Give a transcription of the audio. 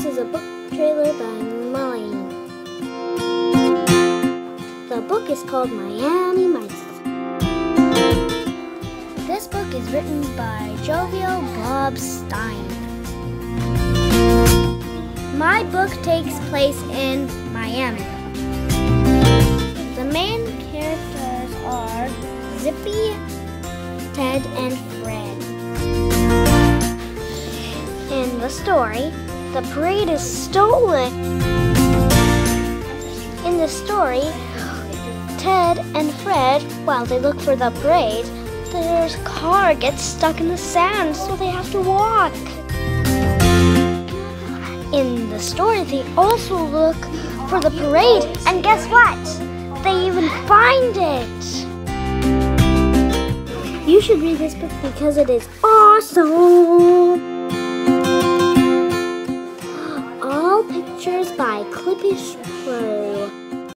This is a book trailer by Molly. The book is called Miami Mice. This book is written by Jovial Bob Stein. My book takes place in Miami. The main characters are Zippy, Ted, and Fred. In the story, the parade is stolen. In the story, Ted and Fred, while they look for the parade, their car gets stuck in the sand, so they have to walk. In the story, they also look for the parade, and guess what? They even find it. You should read this book because it is awesome. All pictures by Klippish Prose.